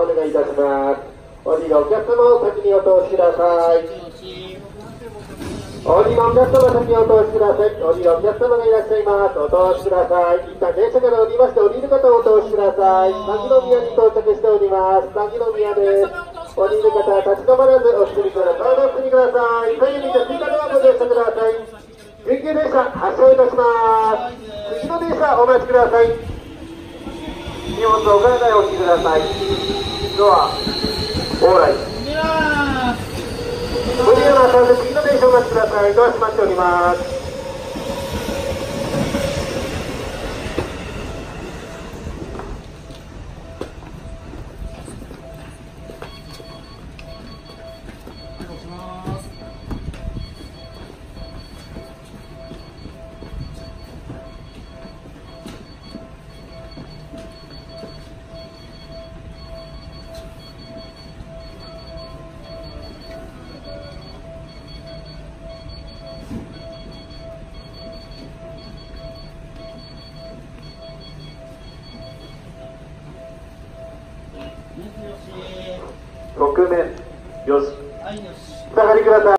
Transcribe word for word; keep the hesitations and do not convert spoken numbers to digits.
お願いいたします。降りるお客様を先にお通しください。降りるお客様先にお通しください。降りるお客様がいらっしゃいます。お通しください。一旦電車から降りまして、降りる方をお通しください。鷺宮に到着しております。鷺宮です。降りる方は立ち止まらずお進みください。お進みください。左右に追加ドアご乗車ください。緊急電車発車いたします。次の電車お待ちください。荷物お体お引きください。ドアオーライ。無理なさんで次の電車お待ちください。ドア閉まっております。側面よし。下がりください。